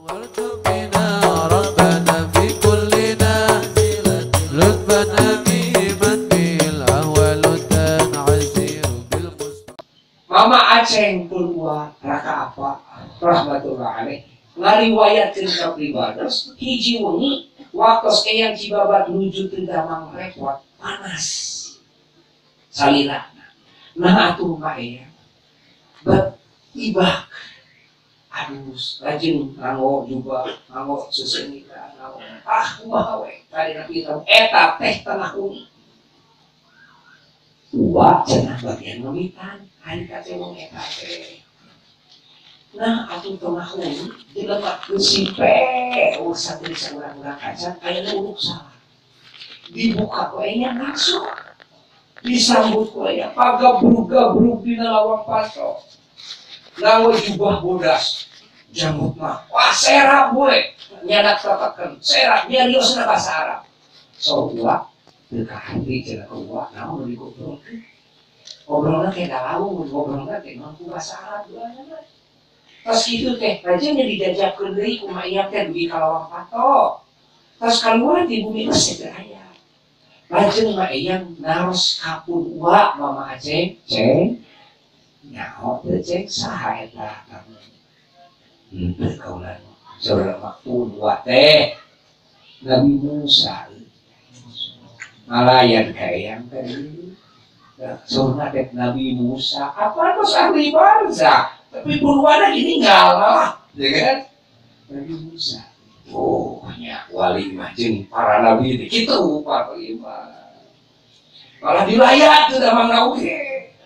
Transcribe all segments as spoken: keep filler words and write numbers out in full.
وارزقنا ربنا في كل نازلة لطفا أميما به الأهوال تنعسير بالمصطفى. Mama Aceh keluar raka apa rahmatullah alaih ngariwayatkeun ka pribados hiji wengi waktos eyang Cibabat nuju teu damang repot panas salilana nah atuh mah eyang bet ibak aduh rajin nganggo juga nganggo sesenika nganggo ah kumaha we tadi nabi tahu eta teh tengah uni uwa cenah bagian memitan hari kate wong eta teh nah atuh tengah uni dilemakkeun sipe urusan dari saurang-urang kaca aya uruk salah dibuka ku aya langsung disambut ku aya pagabrug-gabrug dina lawang patok nganggo jubah bodas jambut mah wah serap we nyadak tetekeun serap nyariosna basa Arab so uwa teu kahari cenah uwa naon nu dikobrolkeun ngobrolna teh dalau ngobrolna teh mampu basa Arab duanya pas kitu teh rajin dijajakeun deui kumaha ieu teh dugi ka lawang patok pas kaluar di bumi Mesir teh aya lajeng mah eyang naros kapun uwa Mama Aceh ceng nyaho teu ceng saha eta kamu henteu kaulan saudara makpun uwa teh Nabi Musa ngalayan ka eyang teh saudara teh Nabi Musa apa tos ahli barzakh tapi purwana ditinggal lah ya kan Nabi Musa oh nya wali mah jeung para nabi teh kitu para wali mah malah dilayat teu damang oge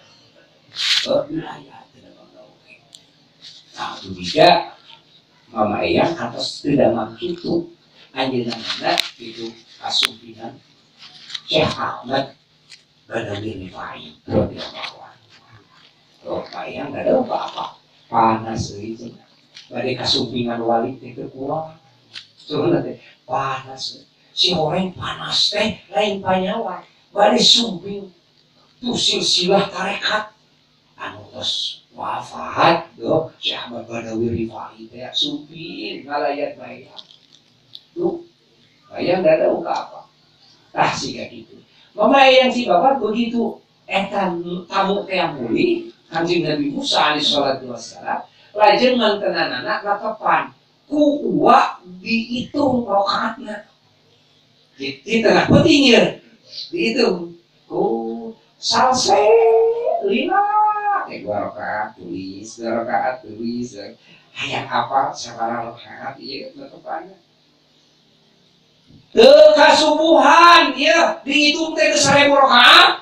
wilayah tidak mau nah itu juga Mama Eyang atas tidak mampu anjeunna itu kasumpinan Syekh Ahmad Badawi Rifai radhiyallahu anhu. Oh Eyang ada apa-apa panas euy cenah bade kasumpinan wali teh teu kurang soalna teh panas si horeng panas teh lain panyawa bade sumping tu silsilah tarekat anu tos wafat do Syekh Ahmad Badawi Rifai teh sumpin ngalayan bayang tuh bayang dada uka apa tah siga kitu Mama Eyang si bapak begitu eta tamu teh muli Kanjeng Nabi Musa alaihi salatu wassalam lajeng mantenanana latepan ku uwa dihitung rakaatna di tengah petingir dihitung ku salse lima eh dua rakaat tulis dua rakaat tulis hayang apa sabaraha rakaat ieu tetepanna teu kasubuhan ieu dihitung teh geus sarebu rakaat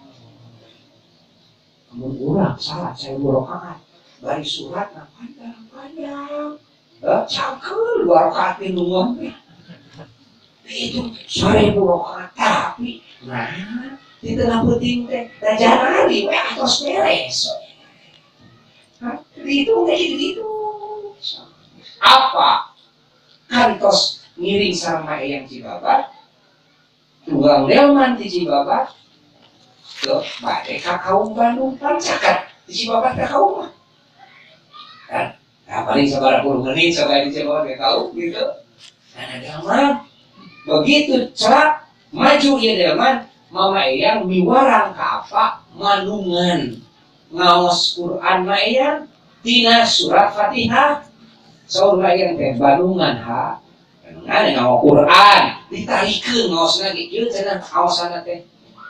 mun urang salat sarebu rakaat bari suratna panjang-panjang heuh cangkeul dua rakaat teh nungguan teh dihitung sarebu rakaat tapi nah di tengah penting teh raja hari we atos beres itu kayak gitu apa kantos ngiring sama Eyang Cibabat tunggang delman di Cibabat tuh bade ka kaum Bandung pancakat di Cibabat ka kaum mah kan nah paling sabaraha puluh menit sampai di Cibabat ka kaum gitu nah delman begitu cerak maju ya delman Mama Eyang miwarang ka apa manungan ngaos Quran mah Eyang tina surat Fatihah saur Eyang teh banungan ha banungan ngaos Quran ditarikeun ngaosna ge kieu cenah ngaosana teh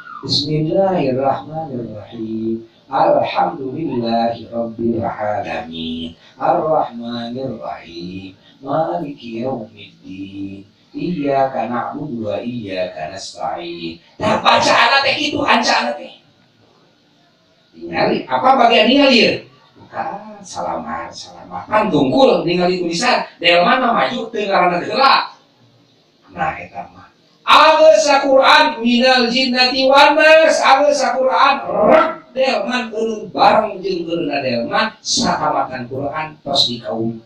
Bismillahirrahmanirrahim Alhamdulillahi rabbil alamin Arrahmanirrahim Maliki yaumiddin Iyyaka na'budu wa iyyaka nasta'in. Nah bacaana teh kitu ancana teh. Ningali apa bagian ningali ya? Bukan salaman salaman kan tungkul ningali tulisan delman mah maju teu ngaranna heula. Nah eta mah ageus Al-Qur'an minal jinnati wan nas ageus Al-Qur'an delman eureun bareng jeung eureunna delman satamatan Qur'an tos di kaum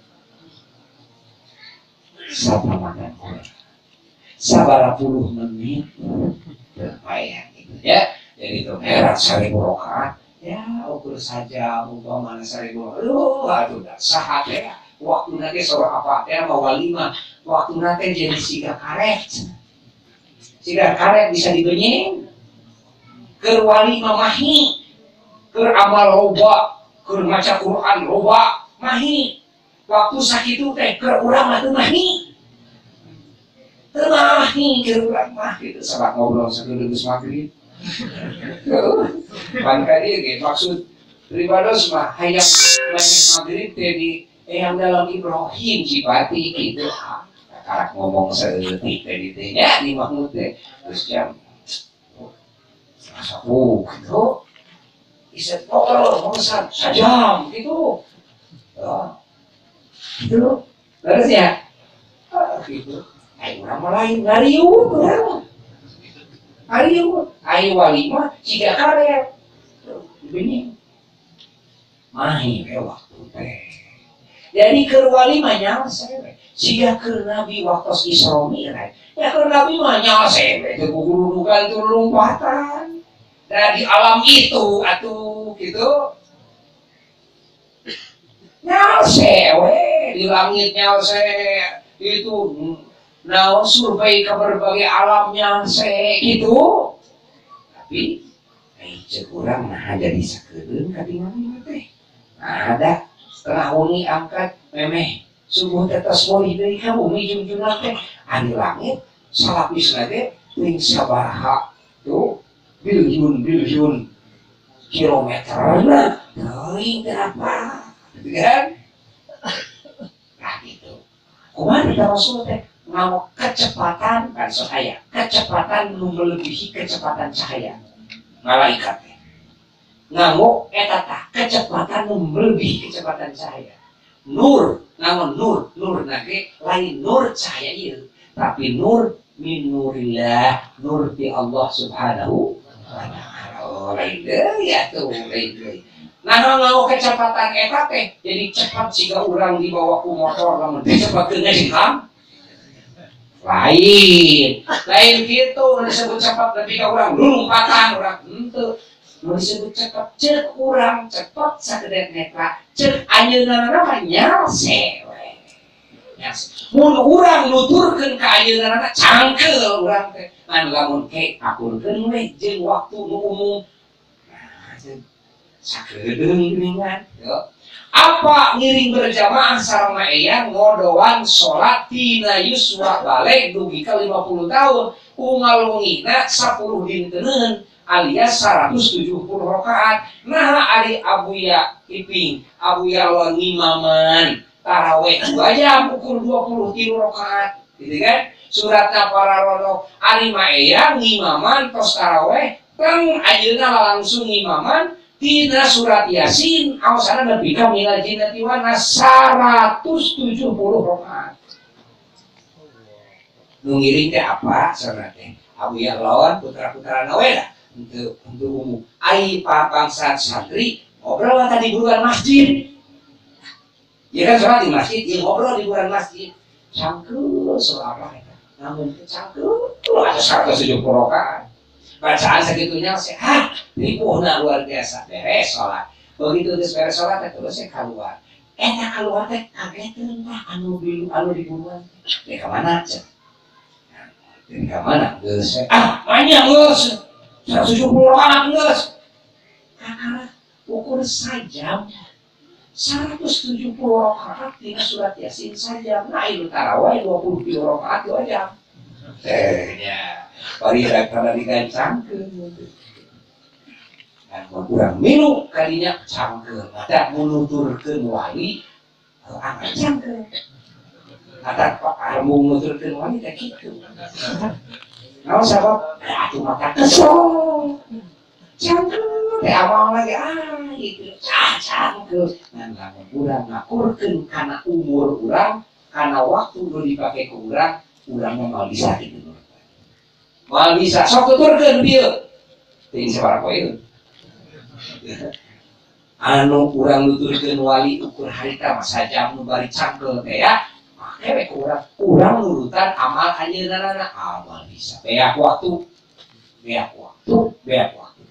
satamatan Qur'an sabaraha puluh menit lumayan gitu ya jadi itu herat seribu rakaat ya ukur saja umpamana seribu aduh aduh dah sahat ya waktu nanti seorang apa teh mau walimah waktu nanti jadi siga karet siga karet bisa dibenyeng keur walimah mahi keur amal loba keur maca Quran loba mahi waktu sakitu teh keur urang atuh mahi teu mahi keur urang mah gitu salah ngobrol sakitu geus maghrib pan ka dieu ge maksud ribados mah hayang maneh maghrib teh di eyang dalam Ibrahim Cipati gitu karak ngomong seeutik teh di teh nya di Mahmud teh terus jam sepuluh gitu iset oh mongsan sajam gitu oh gitu terus ya oh, gitu ayo urang mah lain ngariung urang ngariung ayo walimah ciga karet begini mahi we waktu teh jadi keur walimah nyaose we siga keur nabi waktos Isra Mi'raj ya keur nabi mah nyaose we teu kududukan teu lompatan nah di alam itu atuh gitu nyaose we di langit nyaose itu naon survei ke berbagai alam nyaose gitu tapi ai ceuk urang nah jadi sakedeun ka tingali teh ada setengah wengi angkat memeh subuh tetes boleh dari kamu bumi junjungan teh di langit salapis teh ting sabaraha tuh bilyun bilyun kilometer nah teuing berapa gitu kan nah gitu kumaha kita Rasul teh ngau kecepatan kan cahaya kecepatan nu melebihi kecepatan cahaya malaikat teh nganggo eta tah kecepatan nu melebihi kecepatan cahaya nur namun nur nur nage lain nur cahaya ieu tapi nur min nurillah nur ti Allah subhanahu wa ta'ala oh lain deui ya tuh lain deui nah nganggo kecepatan eta teh jadi cepat siga urang dibawa ku motor lamun disebutkeun ngeham lain lain gitu disebut cepat lebih ka urang lompatan urang henteu nu disebut cepat ceuk urang cepat sakedet netra ceuk ayeuna mah nyaose we nyaose mun urang nuturkeun ka ayeuna mah cangkeul urang teh ngan lamun ke akurkeun we jeung waktu nu umum nah sakedeung geuningan yo apa ngiring berjamaah sareng eyang ngodoan salat tina yuswa balik dugi ka lima puluh tahun umalungina sepuluh dinteun alias seratus tujuh puluh rakaat nah ari Abuya Iping Abuya lo ngimaman taraweh dua jam ukur dua puluh tiga rakaat gitu kan suratna para rono ari mah eyang ngimaman tos taraweh teng ayeuna langsung ngimaman tina surat Yasin awasana nepi ka minal jinnati wan nas seratus tujuh puluh rakaat nu ngiring teh apa saudara teh Abuya lawan putra-putrana we lah untuk untuk umum ai papangsa santri ngobrol tadi buruan masjid ya kan sholat di masjid ya ngobrol di buruan masjid cangkeul soal apa eta namun cangkeul ada seratus tujuh puluh rakaat bacaan segitunya sehat ribuhna luar biasa beres sholat begitu geus beres sholat teh terus keluar eta keluar teh kageteun tah anu bilu anu di buruan teh ka mana cek teh ka mana geus ah banyak geus seratus tujuh puluh rakaat geus kakara ukur sajam seratus tujuh puluh rakaat tina surat Yasin sajam nah itu tarawih dua puluh tiga rakaat dua jam teh nya bari kada digancangkeun dan kurang minum kalinya cangkeun ada menuturkeun wali angkat cangkeun ada armung nuturkeun wali teh kitu naon sabab atuh mata kesel cangkeun teh awal lagi ah itu cah cangkeun ngan lamun urang ngakurkeun kana umur urang kana waktu nu dipake ku urang urang mah bisa kitu mal bisa sok tuturkeun dieu teuing sabaraha poe anu urang nuturkeun wali ukur harita mah sajam nu bari cangkeul teh ya make we urang urang nurutan amal ayeunana amal bisa beak waktu beak waktu beak waktu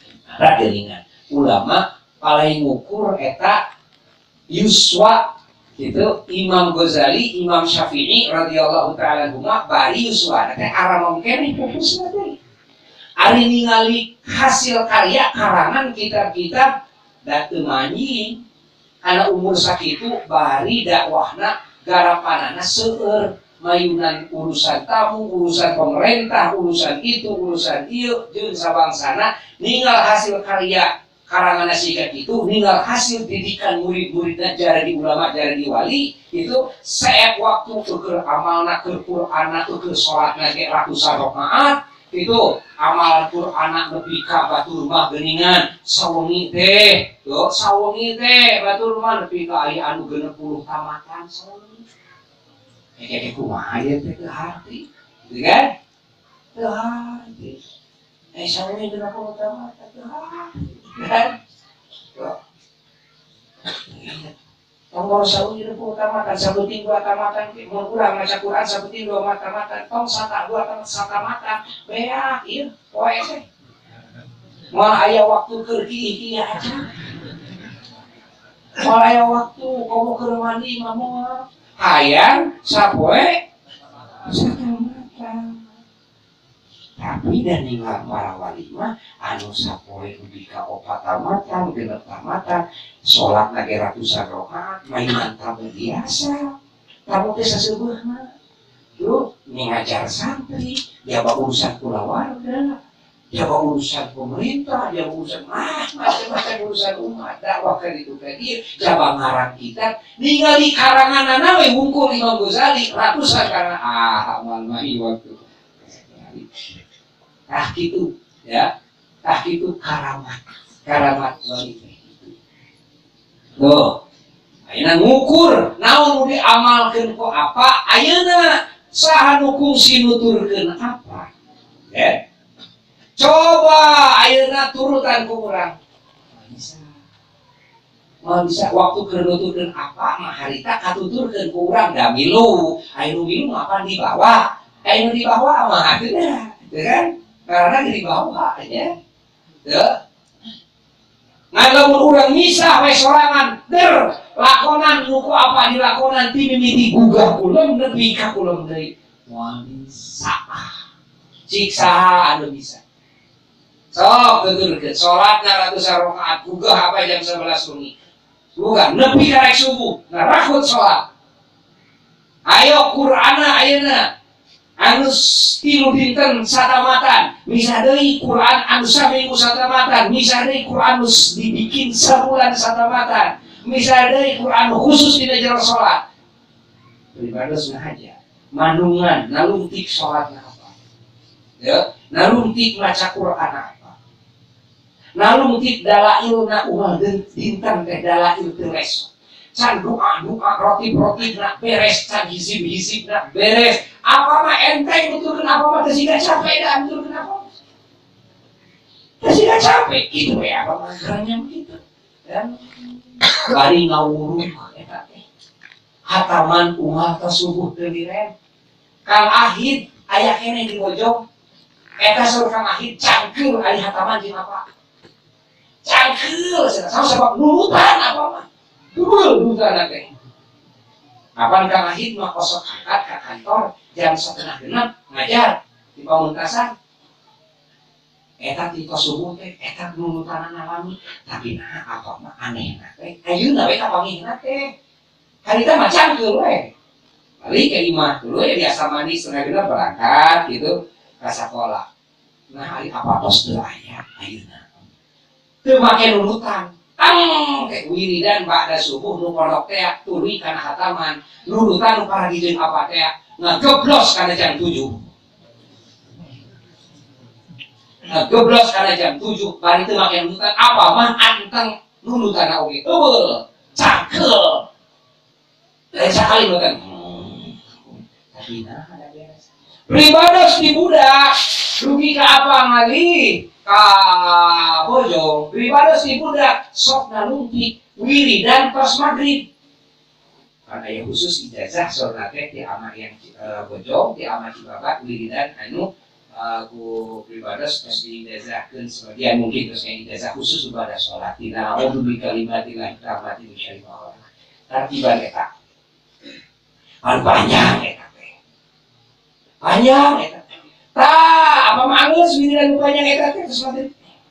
ada geuningan ulama paling ngukur eta yuswa Itu Imam Ghazali, Imam Syafi'i radhiyallahu taala anhuma bari yuswana teh aramam keneh pupusna teh. Ari ningali hasil karya karangan kitab-kitab da teu manjing kana umur sakitu bari dakwahna garapanana seueur mayunan urusan tamu, urusan pemerintah, urusan itu, urusan ieu jeung sabangsana ninggal hasil karya karangan siga itu, ninggal hasil didikan murid-muridna jadi ulama, jadi wali itu saep waktu keur amalna keur Qur'anna keur salatna ge ratusan rakaat itu amalan Qur'anna nepi ka batur mah geuningan sawengi teh yo sawengi teh batur mah nepi ka aya anu genep puluh tamatan sawengi kayak kumaha ya teh teu harti gitu kan teu harti eh sawengi genep puluh tamatan teu harti kan Tong sawengi genep puluh tamatan sabuting dua tamatan mun urang maca Qur'an sabuting dua tamatan tong sata dua tamatan beak ieu poe teh moal aya waktu keur kieu-kieu aja moal aya waktu komo keur mandi mah moal hayang sapoe satamatan tapi dan ninggal para wali mah anu sapoe dugi ka opat tamatan genep tamatan salat lagi ratusan rakaat mainan tamu biasa tamu teh saseubeuna yuk ngajar santri jaga urusan kulawarga jaga urusan pemerintah jaga urusan ah macam-macam urusan umat dakwah ka ditu ka dieu jaga ngarang kitab ningali karanganana we wungkul Imam Ghazali ratusan karang ah amal mah waktu tah kitu ya tah kitu karamat karamat wali teh tuh ayeuna ngukur naon nu diamalkeun ku apa ayeuna saha nu kungsi nuturkeun apa ya coba ayeuna turutan ku urang bisa mau bisa waktu keur nuturkeun apa mah harita katuturkeun ku urang da milu aya nu milu apa di bawah aya nu di bawah mah teu teu kan karena di bawah aja teu nah lamun urang misah we sorangan der lakonan nuku apa dilakonan ti mimiti gugah kulem nepi ka kulem deui moal bisa cik saha anu bisa sok tuturkeun salatna ratusan rakaat gugah apa jam sebelas wengi gugah nepi ka rek subuh ngarakut salat ayo Qur'ana ayeuna anu tilu dinten satamatan misa deui Quran anu saminggu satamatan misa deui Quran anu dibikin sabulan satamatan misa deui Quran khusus dina jero salat pribados ngahaja manungan nalungtik salatna apa ya nalungtik maca Quran apa nalungtik dalailna umal dinten teh dalail teu leso can doa-doa rotib-rotib nak beres can hizib-hizib nak beres apa mah enteng nuturkeun apa mah teu siga capek dah nuturkeun apa teu siga capek kitu we apa mah garanyam kitu dan bari ngawuruh eta teh hataman umal tasubuh teu direm Kang Ahid aya keneh di Bojong eta saur Kang Ahid cangkeul ari hataman jeung apa cangkeul sama sebab nurutan apa mah dubul nurutan teh kapan Kang Ahid mah kosok angkat ke kantor jam setengah genap ngajar di Pamungkasan eta ti kos subuh teh eta nurutan alami tapi nah apa mah aneh teh ayeuna we kapangihna teh harita mah cangkeul we balik ke imah dulu ya biasa mandi setengah genap berangkat gitu ke sekolah nah hari apa tos teu aya ayeuna teu make nurutan tang kayak wiridan ba'da subuh nu pondok teh tuluy kana hataman nurutan nu paragi jeung apa teh ngageblos kana jam tujuh ngageblos kana jam tujuh bari teu make nurutan apa mah anteng nurutan oge eueuh cangkeul lain sakali nurutan tapi nah ada beres pribados di budak rugi ka apa ngali ka Bojong pribados di budak sok nalungtik wiridan pas maghrib karena yang khusus ijazah saudara teh di ama yang uh, Bojong di ama Cibabat wiridan anu uh, ku pribados terus diijazahkeun sebagian mungkin terus yang ijazah khusus ibadah sholat tina a'udzu bikalimatillahi tammati min syarri ma khalaq tartiban eta Kan panjang eta teh. Panjang eta teh. Tah, apa mah geus wiridan panjang eta teh terus maghrib.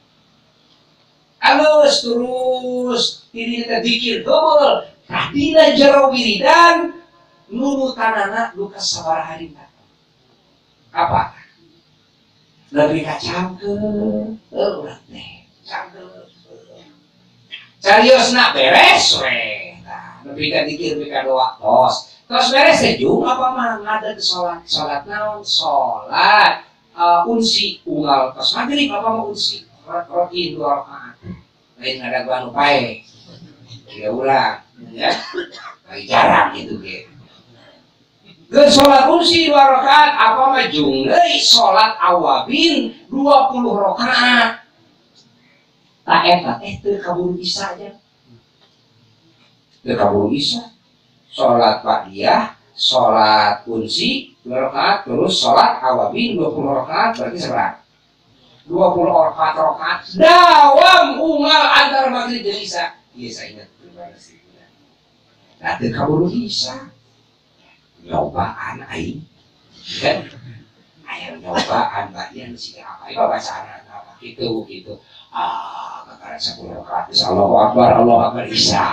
Alus terus diri teh zikir heubeul. Kadina jero wiridan nurutanana nu kasabaraha harina. Apa? Lebih kacangkeun urang teh. Cangkeun. Cariosna beres we. Nah, lebih ka zikir lebih ka doa tos. Tos beres teh jeung apa mah ngadeg salat. Salat naon? Salat uh, unsi unggal tos maghrib apa mah unsi roti dua rakaat. Lain ada gua anu pae. Ya ulang ya. Lagi jarang gitu ge. Geus salat unsi dua rakaat apa mah jeung deui salat awabin dua puluh rakaat. Tak eta teh teu kabur bisa aja. Teu kabur bisa. Salat ba'diyah, salat unsi dua rakaat terus salat awabin dua puluh rakaat berarti seberapa? dua puluh rakaat rakaat dawam unggal antara maghrib jeung isya. Ieu saya ingat bener sih. Nah, teu kabur bisa. Nyobaan aing. Kan? Aya nyobaan bagian sih apa? Ieu bacaan apa gitu gitu. Ah, kakak sepuluh rakaat. Allahu Akbar, Allahu Akbar isya.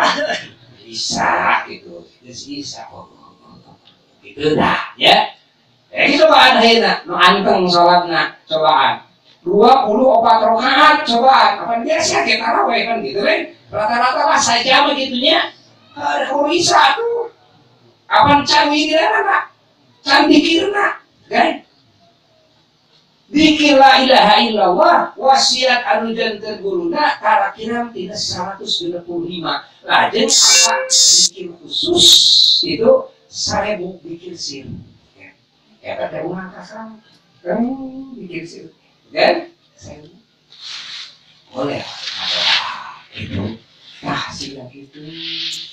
Isya gitu. Geus isya. Gitu dah, ya. Eh cobaan ayeuna nu anteng salatna, cobaan. dua puluh empat rakaat cobaan. Apa biasa ge tarawih kan gitu kan. Rata-rata lah saja begitunya. Ada kalau isya tuh. Apa can wiridana? Can dikirna, kan? Dikir la ilaha illallah wasiat anu janten guruna karakiram tina seratus dua puluh lima. Lajeng apa dikir khusus itu seribu dikir sir. Ya kata ulang kasar. Kan dikir sir. Kan? Seribu. Boleh. Itu. Nah, sih gitu.